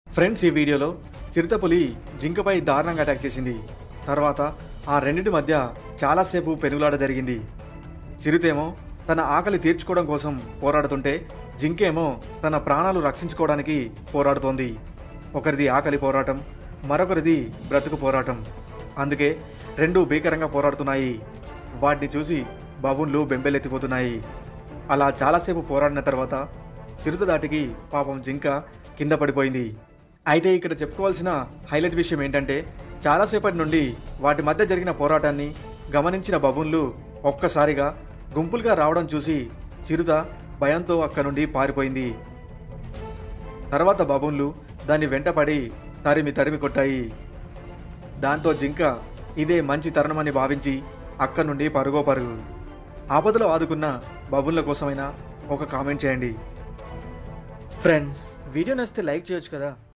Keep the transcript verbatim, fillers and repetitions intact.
Friends, ఈ వీడియోలో చిరుతపులి జింకపై దారుణంగా అటాక్ చేసింది. తర్వాత ఆ రెండింటి మధ్య చాలాసేపు పెనుగులాట జరిగింది. చిరుతేమో తన ఆకలి తీర్చుకోవడం కోసం పోరాడుతుంటే జింకేమో తన ప్రాణాలు రక్షించుకోవడానికి పోరాడుతోంది. ఒకరిది ఆకలి పోరాటం, మరొకరిది బ్రతుకు పోరాటం. అందుకే రెండు భీకరంగా పోరాడుతున్నాయి. వాటిని చూసి బాబున్లు బెంబెలెత్తిపోతున్నాయి. అలా చాలాసేపు పోరాడిన తర్వాత చిరుత దాటికి పాపం జింక కింద పడిపోయింది. అయితే ఇక్కడ చెప్పుకోవాల్సిన హైలైట్ విషయం ఏంటంటే, చాలాసేపటి నుండి వాటి మధ్య జరిగిన పోరాటాన్ని గమనించిన బబూన్లు ఒక్కసారిగా గుంపులుగా రావడం చూసి చిరుత భయంతో అక్క నుండి పారిపోయింది. తర్వాత బబూన్లు దాన్ని వెంటపడి తరిమి తరిమి కొట్టాయి. దాంతో జింక ఇదే మంచి తరుణమని భావించి అక్క నుండి పరుగో పరుగు. ఆపదలో ఆదుకున్న బబూన్ల కోసమైనా ఒక కామెంట్ చేయండి. ఫ్రెండ్స్, వీడియో నచ్చితే లైక్ చేయొచ్చు కదా.